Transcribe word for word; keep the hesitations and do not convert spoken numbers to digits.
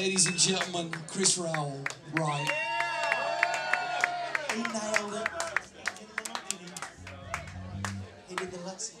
Ladies and gentlemen, Chris Rowell, right. He nailed it. He did the Lutz.